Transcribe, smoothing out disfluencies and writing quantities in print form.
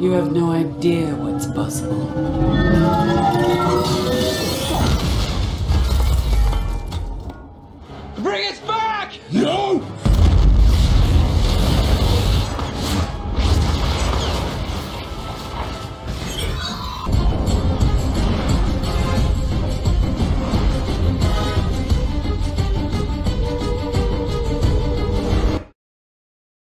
You have no idea what's possible. Bring it back! No!